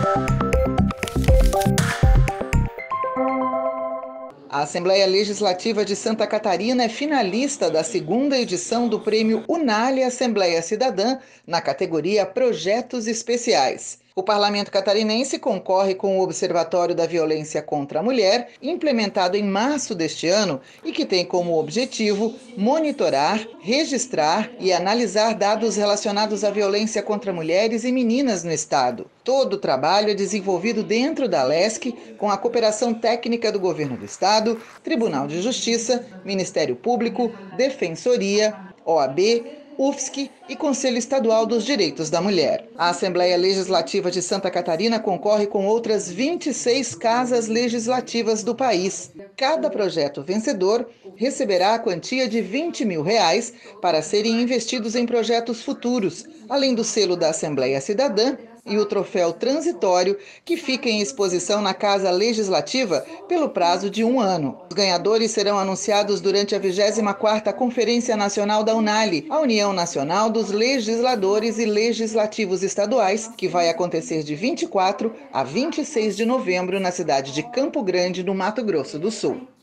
A Assembleia Legislativa de Santa Catarina é finalista da segunda edição do Prêmio Unali Assembleia Cidadã na categoria Projetos Especiais. O parlamento catarinense concorre com o Observatório da Violência contra a Mulher, implementado em março deste ano e que tem como objetivo monitorar, registrar e analisar dados relacionados à violência contra mulheres e meninas no estado. Todo o trabalho é desenvolvido dentro da LESC, com a cooperação técnica do Governo do Estado, Tribunal de Justiça, Ministério Público, Defensoria, OAB, UFSC e Conselho Estadual dos Direitos da Mulher. A Assembleia Legislativa de Santa Catarina concorre com outras 26 casas legislativas do país. Cada projeto vencedor receberá a quantia de R$20 mil para serem investidos em projetos futuros, além do selo da Assembleia Cidadã e o troféu transitório, que fica em exposição na Casa Legislativa pelo prazo de 1 ano. Os ganhadores serão anunciados durante a 24ª Conferência Nacional da Unali, a União Nacional dos Legisladores e Legislativos Estaduais, que vai acontecer de 24 a 26 de novembro na cidade de Campo Grande, no Mato Grosso do Sul.